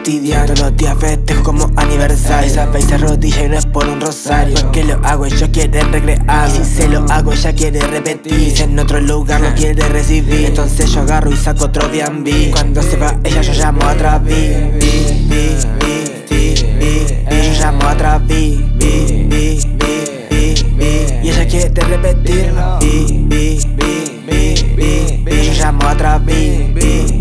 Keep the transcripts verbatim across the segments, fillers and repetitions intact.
cotidiano. Todos los días festejo como aniversario. Esa vez se arrodilla y no es por un rosario. Porque lo hago, ellos quieren recrear. Y si se lo hago, ella quiere repetir. Si en otro lugar lo quiere recibir, entonces yo agarro y saco otro B and B. Cuando se va ella, yo llamo a Travis. Yo llamo a Travis. Y ella quiere repetirlo. Yo llamo a Travis.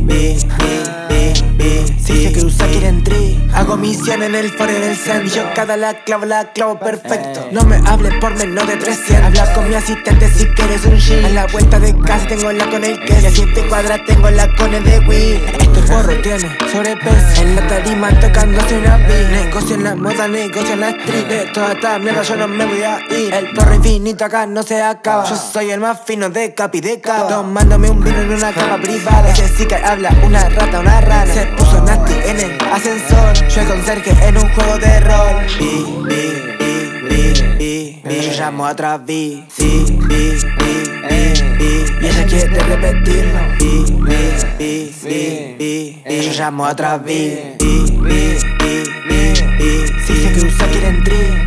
Si se cruza quieren tri. Hago misión en el foro y en el centro. Yo cada la clavo, la clavo perfecto. No me hables por menos de trescientos. Habla con mi asistente si quieres un G. A la vuelta de casa tengo la con el que. Y a siete cuadras tengo la con el de Wii. Este forro tiene sobrepeso. En la tarima tocándose una beat. Negocio en la moda, negocio en la street. De toda esta mierda yo no me voy a ir. El porro infinito acá no se acaba. Yo soy el más fino de capi de cabo. Tomándome un vino en una cama privada. Ese sí que habla una rata, una rana. Se puso nasty en el ascensor. Yo el conserje en un juego de rol. Y, y, y, y, yo llamo a Travis. Sí, y, y, y, y ella quiere repetirlo. Y, y, y, y, y yo llamo a Travis. Y, y, y, y, y si se cruza quieren tri.